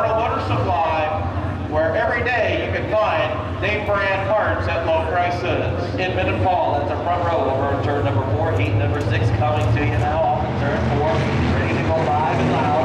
Florida Motor Supply, where every day you can find name brand parts at low prices. Inman and Paul at the front row over on turn number 4, heat number 6 coming to you now off of turn 4, ready to go live and loud.